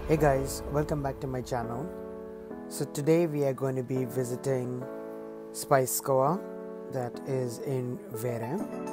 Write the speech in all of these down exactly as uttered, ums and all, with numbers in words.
Hey guys, welcome back to my channel. So today we are going to be visiting Spice Coa that is in Verem.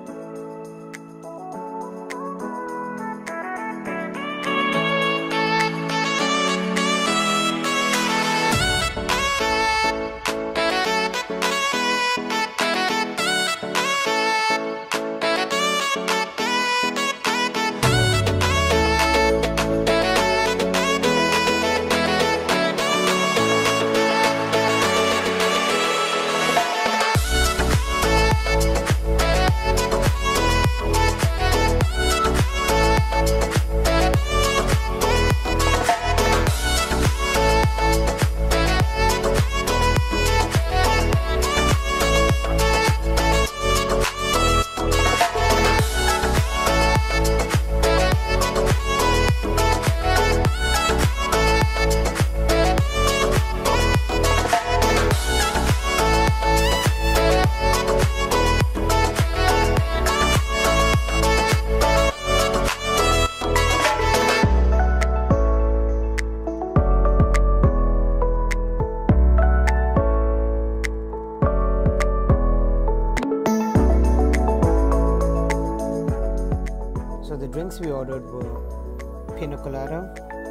So the drinks we ordered were pina colada,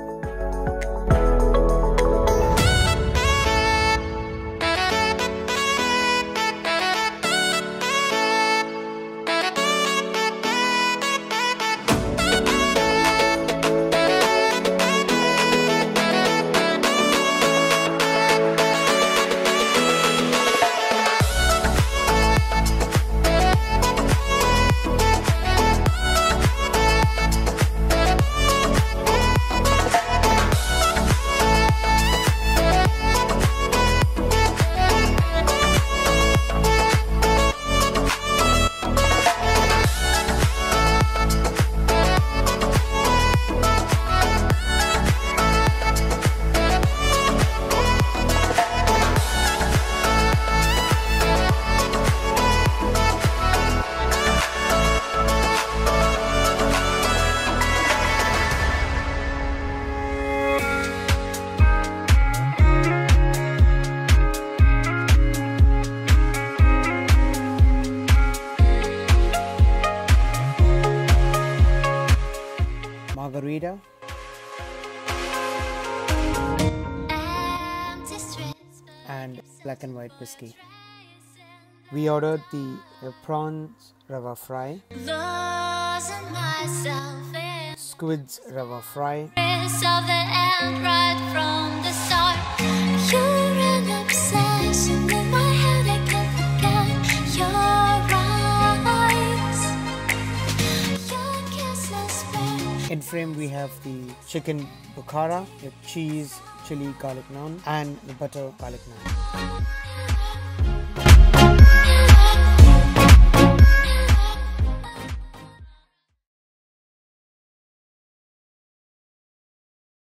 margarita, and black and white whiskey. We ordered the uh, prawns rava fry, squids rava fry, in frame we have the chicken bukhara with cheese, chili, garlic naan, and the butter garlic naan.